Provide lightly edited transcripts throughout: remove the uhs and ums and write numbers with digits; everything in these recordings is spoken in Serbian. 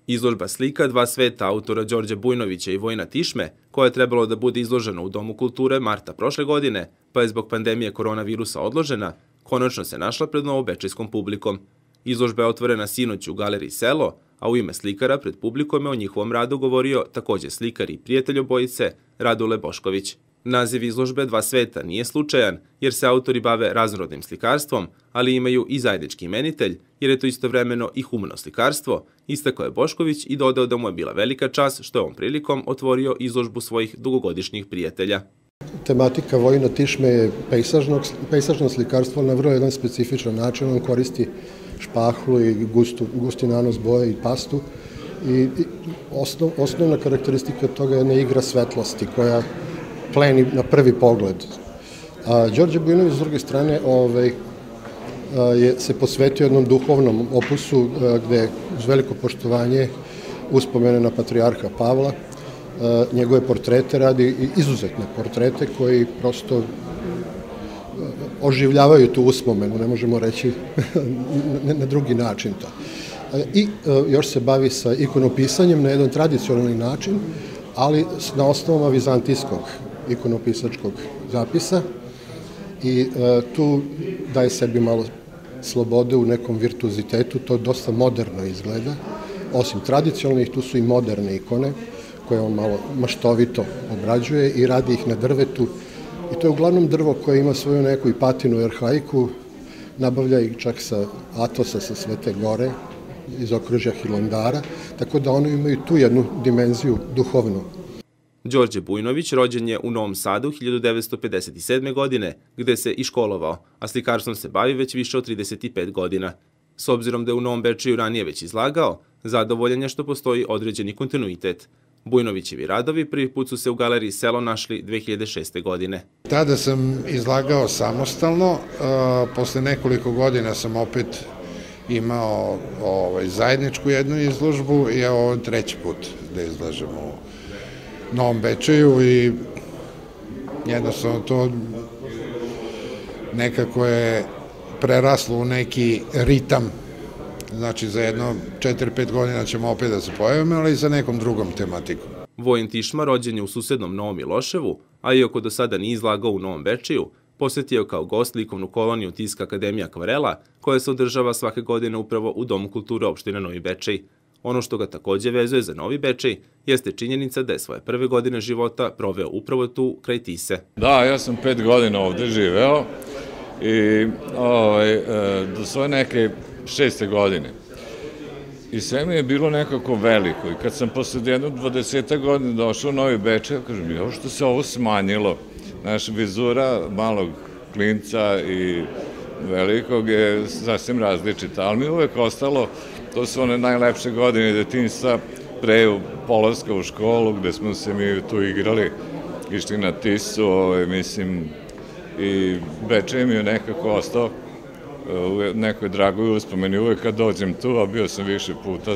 Izložba slika Dva sveta autora Đorđa Bujnovića i Vojina Tišme, koja je trebalo da bude izložena u Domu kulture marta prošle godine, pa je zbog pandemije koronavirusa odložena, konačno se našla pred novobečejskom publikom. Izložba je otvorena sinoć u galeriji Selo, a u ime slikara pred publikom je o njihovom radu govorio takođe slikar i prijatelj obojice Radule Bošković. Naziv izložbe Dva sveta nije slučajan, jer se autori bave raznorodnim slikarstvom, ali imaju i zajednički imenitelj, jer je to istovremeno i humano slikarstvo, istakao je Bošković i dodao da mu je bila velika čast što je ovom prilikom otvorio izložbu svojih dugogodišnjih prijatelja. Tematika Vojina Tišme je pejsažno slikarstvo na vrlo jedan specifičan način. On koristi špahlu i gusti nanos boje i pastu. I osnovna karakteristika toga je jedna igra svetlosti koja pleni na prvi pogled. Đorđe Bujnović, s druge strane, se posvetio jednom duhovnom opusu gde uz veliko poštovanje uspomene na patrijarha Pavla, njegove portrete radi i izuzetne portrete koji prosto oživljavaju tu uspomenu, ne možemo reći na drugi način to. I još se bavi sa ikonopisanjem na jedan tradicionalni način, ali na osnovama vizantijskog ikonopisačkog zapisa i tu daje sebi malo slobode u nekom virtuozitetu, to dosta moderno izgleda. Osim tradicionalnih, tu su i moderne ikone koje on malo maštovito obrađuje i radi ih na drvetu. I to je uglavnom drvo koje ima svoju neku i patinu i arhaiku, nabavlja ih čak sa Atosa, sa Svete Gore, iz okružja Hilandara, tako da oni imaju tu jednu dimenziju duhovnu. Đorđe Bujnović rođen je u Novom Sadu 1957. godine, gde se i školovao, a slikarstvom se bavi već više od 35 godina. S obzirom da je u Novom Bečeju ranije već izlagao, zadovoljan je što postoji određeni kontinuitet. Bujnovićevi radovi prvi put su se u galeriji Selo našli 2006. godine. Tada sam izlagao samostalno, posle nekoliko godina sam opet imao zajedničku jednu izložbu i ovo je treći put da izlažem u Novom Bečeju i jednostavno to nekako je preraslo u neki ritam. Znači za jedno 4-5 godina ćemo opet da se pojavimo, ali i sa nekom drugom tematikom. Vojin Tišma rođen je u susednom Novom Miloševu, a iako do sada nije izlagao u Novom Bečeju, posetio kao gost likovnu koloniju Tiska Akademija Akvarela, koja se održava svake godine upravo u Domu kulture opštine Novi Bečej. Ono što ga takođe vezuje za Novi Bečej jeste činjenica da je svoje prve godine života proveo upravo tu kraj Tise. Da, ja sam 5 godina ovde živeo i do svoje neke 6. godine. I sve mi je bilo nekako veliko. I kad sam posle jednog 20 godina došao u Novi Bečej, kažem, jo, što se ovo smanjilo. Naša vizura malog klinca i velikog je sasvim različita, ali mi je uvek ostalo, to su one najlepše godine detinjstva, pre polaska u školu, gde smo se mi tu igrali, išli na Tisu, mislim, i Bečej mi je nekako ostao u nekoj dragoj uspomeni. Uvek kad dođem tu, a bio sam više puta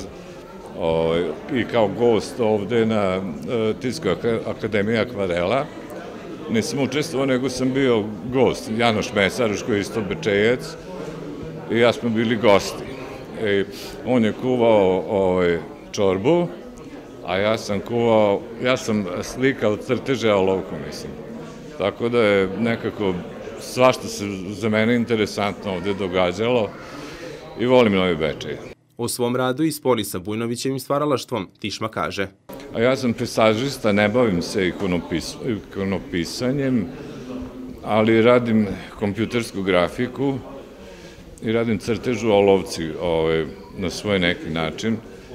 i kao gost ovde na Tiskoj Akademiji Akvarela, nisam učestvovao, nego sam bio gost. Janoš Mesaroš, koji je isto Bečejac, i ja smo bili gosti. On je kuvao čorbu, a ja sam slikao crteže olovkom, mislim. Tako da je nekako svašta se za mene interesantno ovde događalo i volim Novi Bečej. O svom radu i spori sa Bujnovićevim stvaralaštvom Tišma kaže: A ja sam pejsažista, ne bavim se ikonopisanjem, ali radim kompjutersku grafiku i radim crtež u olovci na svoj neki način,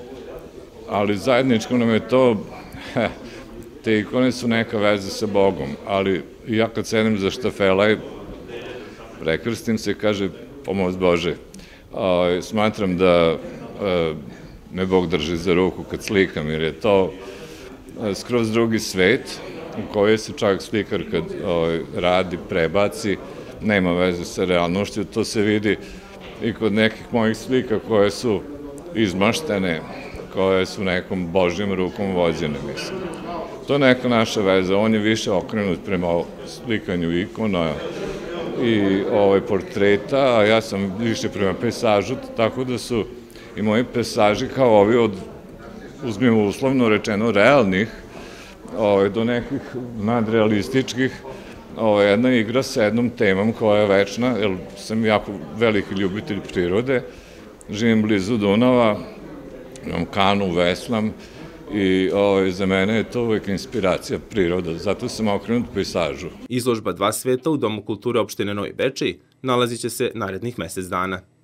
ali zajedničko nam je to, te ikone su neka veza sa Bogom, ali ja kad sedem za štafela prekrstim se i kaže pomoz Bože. Smatram da me Bog drži za ruku kad slikam, jer je to skroz drugi svet u kojoj se čak slikar kad radi, prebaci, nema veze sa realnošću. To se vidi i kod nekih mojih slika koje su izmaštene, koje su nekom Božjom rukom vođene, mislim. To je neka naša veza. On je više okrenut prema slikanju ikona i portreta, a ja sam više prema pejsažu, tako da su i moji pejsaži kao ovi od uzmimo uslovno rečeno, realnih, do nekih nadrealističkih, jedna igra sa jednom temom koja je večna, jer sam jako veliki ljubitelj prirode, živim blizu Dunava, imam kanu, veslam i za mene je to uvijek inspiracija priroda, zato sam okrenut pejsažu. Izložba Dva sveta u Domu kulture opštine Novi Bečej nalazit će se narednih mesec dana.